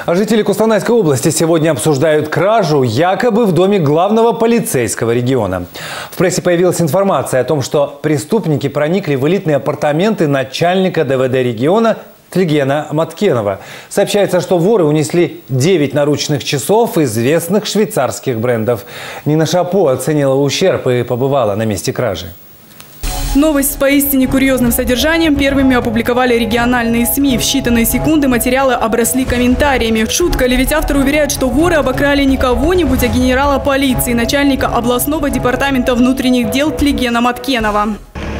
А жители Костанайской области сегодня обсуждают кражу якобы в доме главного полицейского региона. В прессе появилась информация о том, что преступники проникли в элитные апартаменты начальника ДВД региона Тлегена Маткенова. Сообщается, что воры унесли 9 наручных часов известных швейцарских брендов. Нина Шапо оценила ущерб и побывала на месте кражи. Новость с поистине курьезным содержанием первыми опубликовали региональные СМИ. В считанные секунды материалы обросли комментариями. Шутка ли, ведь автор уверяет, что воры обокрали не кого-нибудь, а генерала полиции, начальника областного департамента внутренних дел Тлегена Маткенова.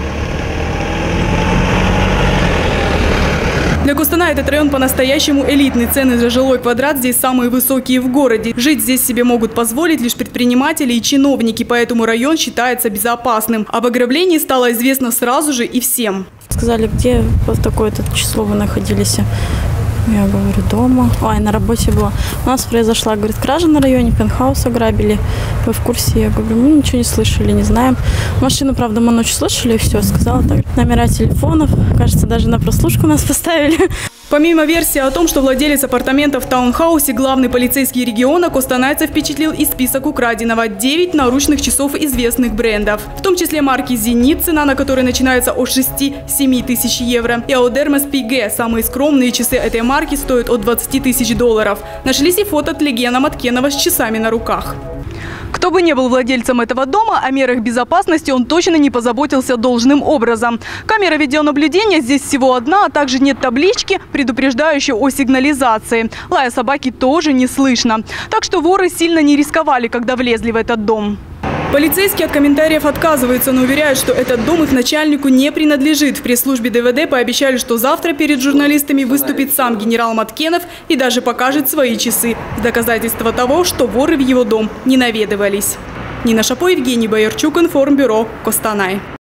Для Костаная этот район по-настоящему элитный. Цены за жилой квадрат здесь самые высокие в городе. Жить здесь себе могут позволить лишь предприниматели и чиновники, поэтому район считается безопасным. Об ограблении стало известно сразу же и всем. Сказали, где в такое-то число вы находились. Я говорю, дома. Ой, на работе была. У нас произошла, говорит, кража на районе, пентхаус ограбили. Вы в курсе? Я говорю, мы ничего не слышали, не знаем. Машину, правда, мы ночью слышали, и все, сказала так. Номера телефонов, кажется, даже на прослушку нас поставили. Помимо версии о том, что владелец апартаментов в таунхаусе главный полицейский региона, костанайца впечатлил и список украденного. 9 наручных часов известных брендов. В том числе марки «Зенит», цена на которой начинается от 6-7 тысяч евро. И «Аудермес Пиге». Самые скромные часы этой марки стоят от 20 тысяч долларов. Нашлись и фото Тлегена Маткенова с часами на руках. Кто бы ни был владельцем этого дома, о мерах безопасности он точно не позаботился должным образом. Камера видеонаблюдения здесь всего одна, а также нет таблички, предупреждающей о сигнализации. Лая собаки тоже не слышно. Так что воры сильно не рисковали, когда влезли в этот дом. Полицейские от комментариев отказываются, но уверяют, что этот дом их начальнику не принадлежит. В пресс-службе ДВД пообещали, что завтра перед журналистами выступит сам генерал Маткенов и даже покажет свои часы. В доказательство того, что воры в его дом не наведывались. Нина Шапо, Евгений Боярчук, Информбюро, Костанай.